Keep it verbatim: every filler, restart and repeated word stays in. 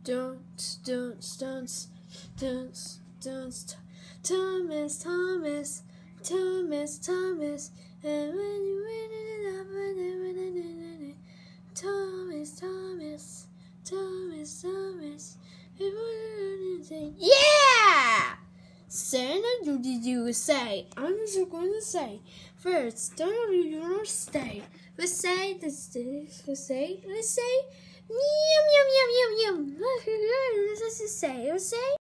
Don't, don't, don't, don't, don't, Thomas, Thomas, Thomas, Thomas, and when you win it up, Thomas, Thomas, Thomas, Thomas, yeah! Santa, do did you say? I'm just going to say first. Don't you stay? Let's say this. Let's say. Let's say. Yum yum yum yum yum. Let's just say. Let's say.